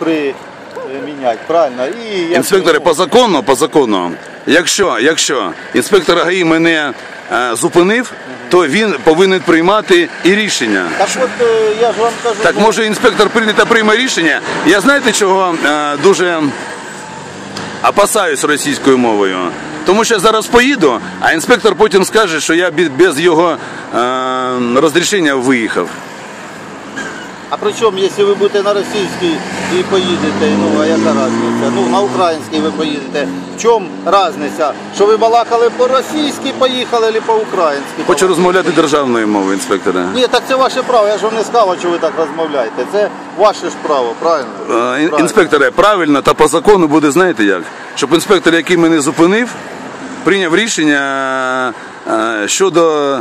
приміняти, правильно? І Інспектори, по закону, якщо інспектор ГАІ мене зупинив, то він повинен приймати і рішення. Так от я ж вам кажу... Так може інспектор прийде та прийме рішення? Я знаєте, чого дуже опасаюсь російською мовою? Тому що я зараз поїду, а інспектор потім скаже, що я без його розрішення виїхав. А при чому, якщо ви будете на російській і поїдете, ну а яка різниця? Ну, на українській ви поїдете. В чому різниця? Що ви балакали по-російськи, поїхали, або по-українськи? Хочу розмовляти державною мовою, інспектора. Ні, так це ваше право, я ж вам не сказав, що ви так розмовляєте. Це ваше ж право, правильно? Інспекторе, правильно та по закону буде, знаєте як? Щоб інспектор, який мене зупинив, прийняв рішення щодо...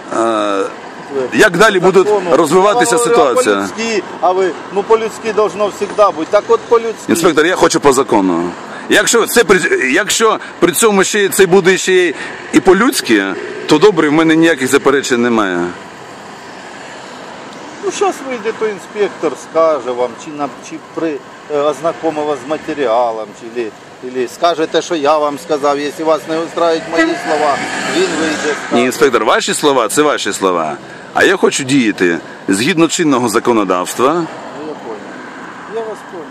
як далі буде розвиватися ситуація? По-людськи, а ви, ну по-людськи должно завжди бути. Так от по-людськи. Інспектор, я хочу по закону. Якщо при цьому ще це буде ще і по-людськи, то добре, в мене ніяких заперечень немає. Ну, зараз вийде той інспектор, скаже вам, чи ознакомив вас з матеріалом, чи скаже те, що я вам сказав. Якщо вас не устраюють мої слова, він вийде, скаже. Ні, інспектор, ваші слова – це ваші слова. А я хочу діяти згідно чинного законодавства. Ну, я понял. Я вас понял.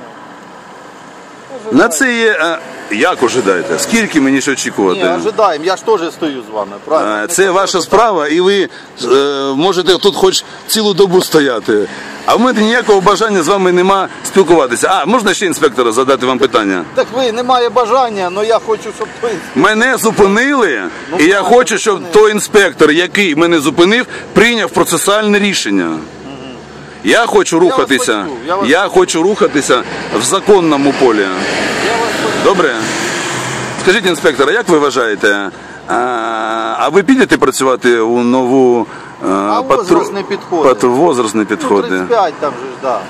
На це є... Як ожидаєте? Скільки мені ще очікувати? Ні, ожидаємо. Я ж теж стою з вами, правильно? Це ваша справа, і ви можете тут хоч цілу добу стояти. А в мене ніякого бажання з вами нема спілкуватися. А, можна ще інспектора задати вам питання? Так ви, немає бажання, але я хочу, щоб той... Мене зупинили, і я хочу, щоб той інспектор, який мене зупинив, прийняв процесуальне рішення. Я хочу рухатися в законному полі. Добре? Скажіть, інспектор, як ви вважаєте, а ви підете працювати у нову... возраст не підходить. Возраст не підходить. Ну, 35 там же ж, так.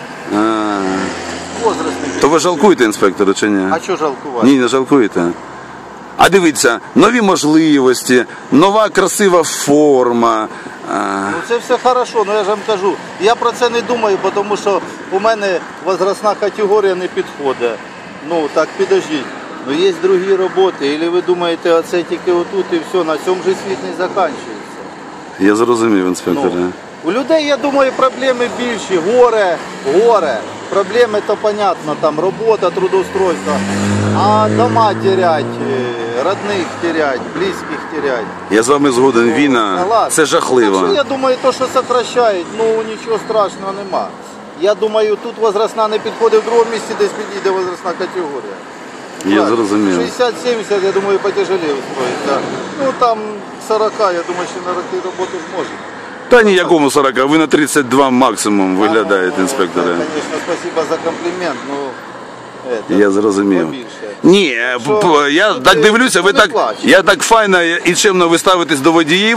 Возраст не підходить. То ви жалкуєте, інспектора, чи ні? А що жалкувати? Ні, не жалкуєте. А дивіться, нові можливості, нова красива форма. Ну це все хорошо, але я ж вам кажу, я про це не думаю, тому що у мене возрастна категорія не підходить. Ну так підождіть, ну є другі роботи, або ви думаєте, оце тільки отут і все, на цьому же світ не закінчується. Я зрозумів, інспектор. Ну, у людей, я думаю, проблеми більші, горе. Проблеми то понятно, там робота, трудоустройство, а дома терять, родних терять, близьких терять. Я з вами згоден, війна, це жахливо. Так що, я думаю, то, що сокращають, ну нічого страшного нема. Я думаю, тут возрастна не підходить, в другому місці десь підійде возрастна категорія. Я зрозумів. 60-70, я думаю, потяжелее устроить, да. Ну там 40, я думаю, що на роки роботу зможуть. Та ніякому 40, ви на 32 максимум виглядаєте, інспектори. Звісно, спасибо за комплімент, ну... Я зрозумів. Ні, я так дивлюся, я так файно і чемно ви ставитесь до водіїв.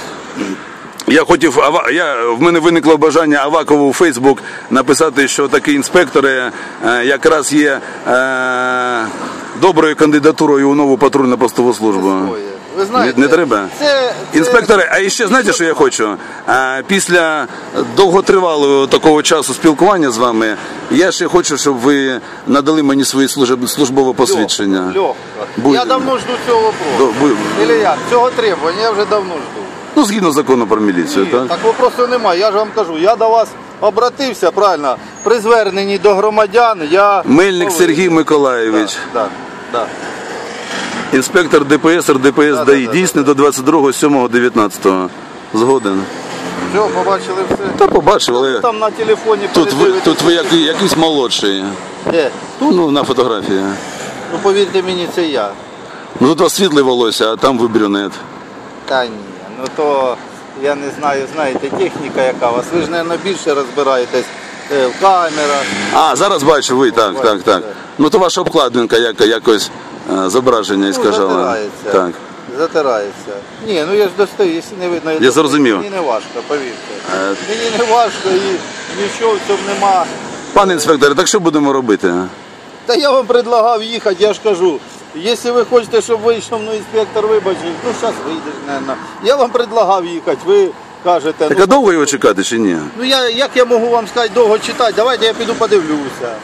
В мене виникло бажання Авакову у Фейсбук написати, що такі інспектори якраз є доброю кандидатурою у нову патрульно-постову службу. Ви знаєте, не треба? Інспектори, а ще знаєте, що я хочу? Після довготривалого такого часу спілкування з вами, я ще хочу, щоб ви надали мені свої службове посвідчення. Легко. Я давно жду цього вопросу. Или як? Цього требування я вже давно жду. Ну, згідно закону про міліцію, так? Так вопросу немає, я ж вам кажу, я до вас обратився, правильно, при зверненні до громадян, я... Мельник Сергій Миколаєвич. Так. Інспектор ДПС, РДПС ДАІ, дійсний до 22.07.19. Згоден. Все, побачили все? Та побачив, але там на телефоні тут ви якийсь молодший. Де? Ну, на фотографії. Ну, повірте мені, це я. Ну, тут у вас світле волосся, а там ви брюнет. Та ні, ну то, я не знаю, знаєте, техніка яка у вас. Ви ж, мабуть, більше розбираєтесь в камерах. А, зараз бачу, ви, так. Ну, то ваша обкладинка якось зображення іскажала. Затирається. Ні, ну я ж достаю, якщо не видно. Я зрозумів. Мені не важко, повірте. Мені не важко і нічого в цьому нема. Пане інспекторе, так що будемо робити? Та я вам предлагав їхати, я ж кажу. Якщо ви хочете, щоб вийшов, ну інспектор вибачив, ну зараз вийдеш, мабуть. Я вам предлагав їхати, ви кажете... Так а довго його чекати чи ні? Ну як я можу вам сказати довго читати? Давайте я піду подивлюся.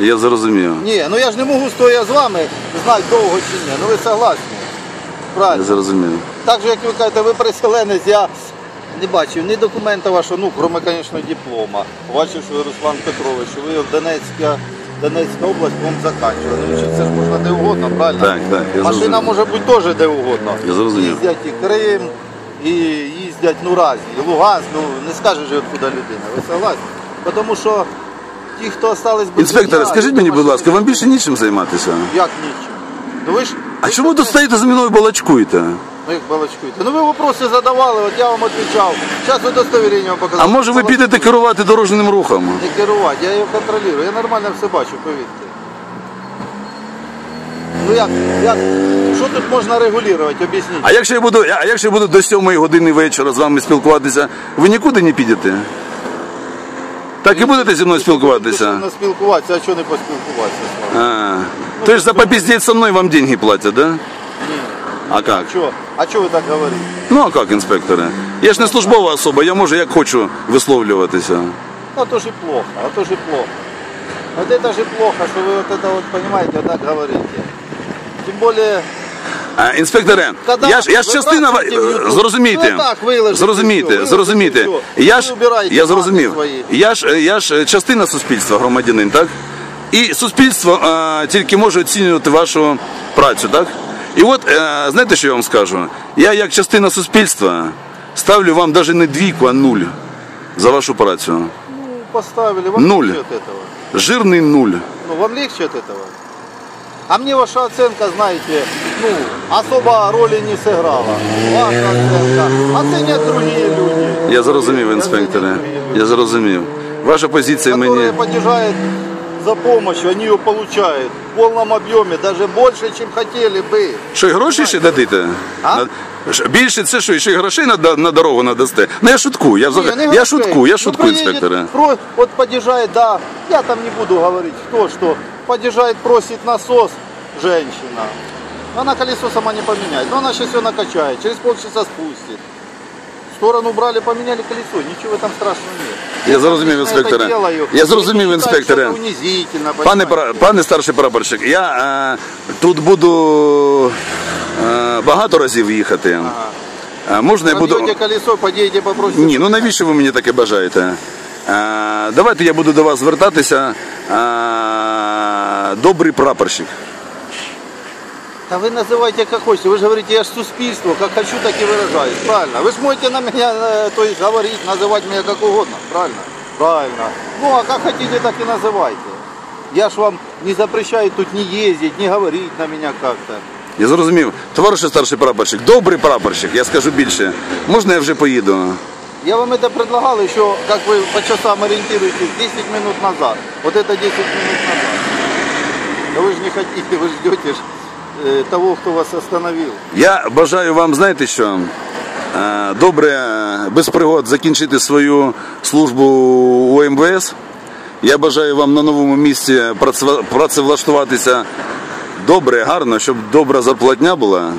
Я зрозумів. Ні, ну я ж не можу стоя з вами знати довго чи ні. Ну ви согласні? Я Правильно. зрозумів. Так же, як ви кажете, ви переселенець, я не бачив ні документа вашого, ну, крім, звісно, диплома. Бачив, що ви Руслан Петрович, що ви в Донецька область, вам закінчували. Ну, це ж можна де угодно, правильно? Так, я Машина зрозумів. може бути теж де угодно. Я зрозумів. Їздять і Крим, і їздять, ну, разні. І Луганськ, ну, не скажеш, откуда людина. Ви согласні? Тому що ті, хто остались без Інспекторе, житла, скажіть мені, будь ласка, вам більше нічим займатися? Як нічим? Ну, ви ж... А чому тут стоїте за мною балачкуєте? Ну, як балачкуєте? Ну ви вопроси задавали, от я вам відповідав. Зараз удостоверення вам показав. А може ви підете керувати дорожнім рухом? Не керувати, я його контролюю. Я нормально все бачу, повірте. Ну як? Що тут можна регулювати, об'ясніть? А якщо я буду до 7 години вечора з вами спілкуватися, ви нікуди не підете? Так і будете зі мною спілкуватися? Не спілкуватися, а чого не поспілкуватися з вами? То есть за попиздеть со мной вам деньги платят, да? Ні. А как? А чого ви так говорите? Ну а как, інспекторе? Я ж не службова особа, я можу як хочу висловлюватися. А то ж і плохо, а то ж і плохо. Вот это же плохо, что вы вот это вот понимаете, вот так говорите. Тем более... Інспекторе, Когда я ж ви частина... бачите в YouTube, Зрозумійте, ну, так, виложите зрозумійте, все, зрозумійте. виложите все. Я Ви зрозумів. свої. Я ж частина суспільства, громадянин, так? І суспільство тільки може оцінювати вашу працю, так? І от, знаєте, що я вам скажу? Я як частина суспільства ставлю вам навіть не 2, а 0 за вашу працю. Ну, поставили, вам Нуль. легче от этого. Жирний 0. Ну, вам легче от этого. А мне ваша оценка, знаете, ну, особо роли не сыграла. Ваша оценка. Оценят другие люди. Я зрозумів, інспекторе. Оценят другие люди. Я зрозумів. Ваша позиція мені... Которые поддержают за помощь, они ее получают в полном объеме, даже больше, чем хотели бы. Що, і гроші ще дадите? А? Більше це що, ще й грошей на дорогу надасте? Ну я шуткую, Не, не я грошей. шуткую, Ну, приедет, інспекторе. вот поддержает, да, я там не буду говорить, кто что, поддержает, просит насос женщина. Она колесо сама не поменяет, но она сейчас все накачает, через полчаса спустит. В сторону брали, поменяли колесо, ничего в этом страшного нет. Я зрозумів, лично інспекторе. это делаю. Я зрозумів, Я считаю, інспекторе. что это унизительно, Пане, понимаете? пане старший прапорщик, я тут буду багато разів їхати. Можна я буду... Пробьете колесо, подъедете, попросите. Ні, ну навіщо ви мені таке бажаєте? Давайте я буду до вас звертатися. Добрий прапорщик. Да вы называйте как хотите, вы же говорите, я же суспільство, как хочу, так и выражаюсь, правильно? Вы же можете на меня, то есть говорить, называть меня как угодно, правильно? Правильно. Ну а как хотите, так и называйте. Я ж вам не запрещаю тут не ездить, не говорить на меня как-то. Я зрозумів. Товариш старший прапорщик, добрий прапорщик, я скажу більше. Можна я вже поїду? Я вам это предлагал еще, как вы по часам ориентируетесь, 10 минут назад. Вот это 10 минут назад. Да вы же не хотите, вы ждете ж, того, кто вас остановил. Я бажаю вам, знаєте що, добре, без пригод закінчити свою службу у МВС. Я бажаю вам на новому місці працевлаштуватися добре, гарно, щоб добра зарплатня була.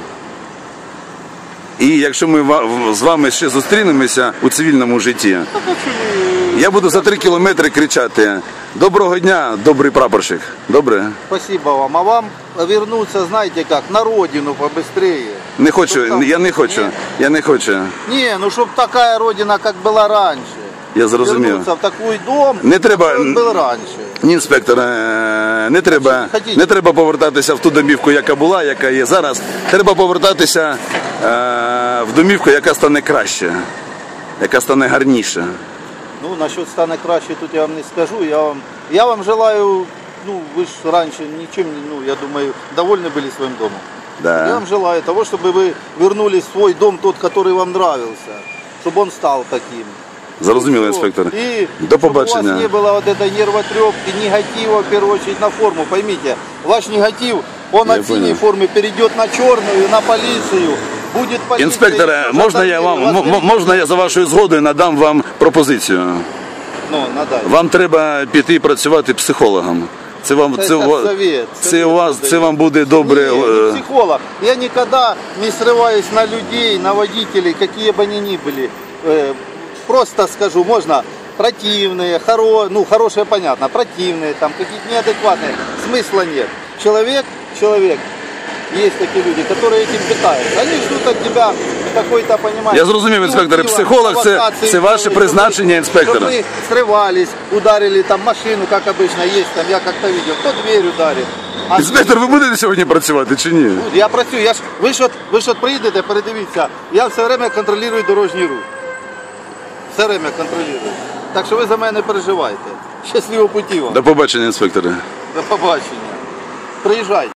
І якщо ми з вами ще зустрінемося у цивільному житті, я буду за 3 кілометри кричати: «Доброго дня, добрий прапорщик». Добре? Спасибо вам. А вам вернуться, знаете как, на родину побыстрее. Не хочу, я не хочу, я не хочу. Не, ну чтоб такая родина, как была раньше. Я зрозумів. Вернуться в такой дом, Не треба- какой он был раньше. Ні, інспекторе, не треба повертатися в ту домівку, яка була, яка є зараз. Треба повертатися в домівку, яка стане краще, яка стане гарніше. Ну, насчет стане краще, тут я вам не скажу. Я вам желаю, ну, вы же раньше ничем, ну, я думаю, довольны были своим домом. Я Да. вам желаю того, чтобы вы вернулись в свой дом, тот, который вам нравился, чтобы он стал таким. Зрозуміло, інспектор. И До чтобы у вас побачення. не было вот этой нервотрепки, негатива, в первую очередь, на форму. Поймите, ваш негатив, он Я от синей понял. формы перейдет на черную, на полицию. Будет полиция. Інспекторе, можна я за вашою згодою надам вам пропозицію? Ну, надай. Вам треба піти працювати психологом. Це вам, Это це, совет. це вам буде добре. Не, не психолог. Я никогда не срываюсь на людей, на водителей, какие бы они ни были. Просто скажу, можно, противные, хорошие, понятно, противные, там какие-то неадекватные, смысла нет. Человек, есть такие люди, которые этим питаются. Они ждут от тебя какой-то, понимаете... Я зрозумів, інспектор, психолог – це ваше призначення інспектора. Чтобы мы срывались, ударили там машину, как обычно есть, там я как-то видел, кто дверь ударит. Інспектор, ви будете сьогодні працювати чи ні? Я працюю, ви ж приїдете, передивіться, я все время контролюю дорожній рух. Все время контролюю. Так що ви за мене не переживайте. Щасливого путі вам. До побачення, інспектори. До побачення. Приїжджайте.